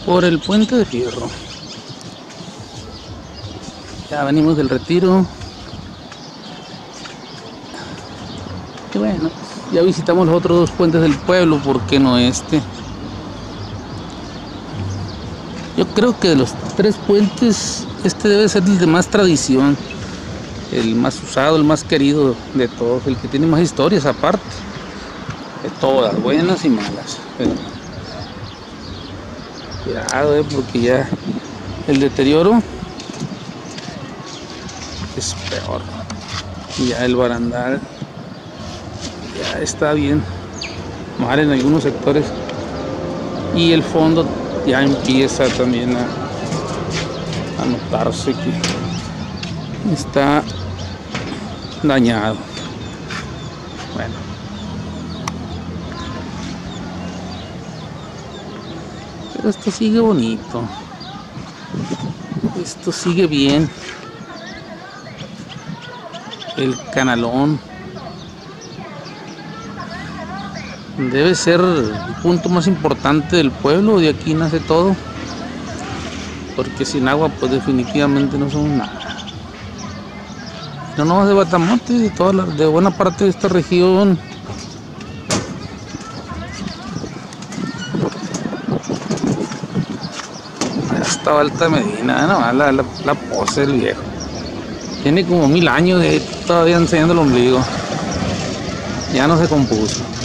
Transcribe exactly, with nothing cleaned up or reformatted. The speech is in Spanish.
por el Puente de Fierro. Ya venimos del retiro. Y bueno, ya visitamos los otros dos puentes del pueblo, ¿por qué no este? Yo creo que de los tres puentes, este debe ser el de más tradición, el más usado, el más querido de todos, el que tiene más historias aparte, de todas, buenas y malas. Pero cuidado, eh, porque ya el deterioro es peor. Ya el barandal ya está bien mal en algunos sectores y el fondo ya empieza también a, a notarse que está dañado. Bueno, pero esto sigue bonito, esto sigue bien. El canalón debe ser el punto más importante del pueblo, de aquí nace todo, porque sin agua pues definitivamente no somos nada. No nomás de Batamote, de toda la, de buena parte de esta región. Hasta Alta Medina, no, la, la, la pose del viejo. Tiene como mil años de todavía enseñando el ombligo. Ya no se compuso.